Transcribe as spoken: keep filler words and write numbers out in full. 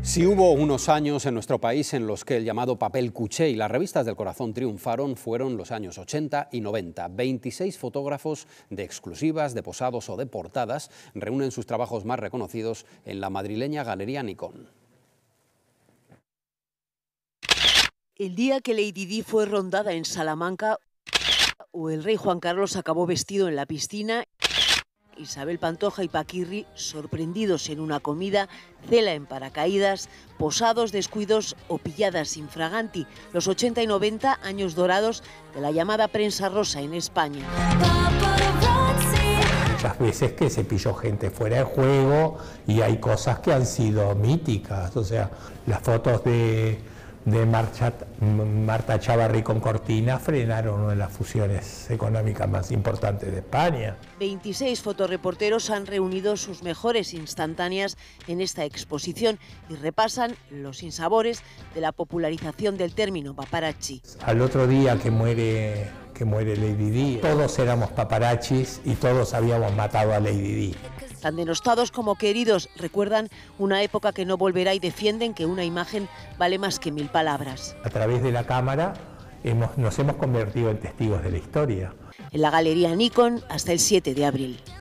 Si hubo unos años en nuestro país en los que el llamado papel cuché y las revistas del corazón triunfaron, fueron los años ochenta y noventa. veintiséis fotógrafos de exclusivas, de posados o de portadas reúnen sus trabajos más reconocidos en la madrileña Galería Nikon. El día que Lady Di fue rondada en Salamanca, o el rey Juan Carlos acabó vestido en la piscina, Isabel Pantoja y Paquirri sorprendidos en una comida, cela en paracaídas, posados, descuidos o pilladas infraganti, los ochenta y noventa, años dorados de la llamada prensa rosa en España. Muchas veces que se pilló gente fuera de juego y hay cosas que han sido míticas, o sea, las fotos de... de Marcha, Marta Chávarri con Cortina frenaron una de las fusiones económicas más importantes de España. veintiséis fotoreporteros han reunido sus mejores instantáneas en esta exposición y repasan los sinsabores de la popularización del término paparazzi. Al otro día que muere, que muere Lady Di, todos éramos paparazzis y todos habíamos matado a Lady Di. Tan denostados como queridos, recuerdan una época que no volverá y defienden que una imagen vale más que mil palabras. A través de la cámara hemos, nos hemos convertido en testigos de la historia. En la Galería Nikon hasta el siete de abril.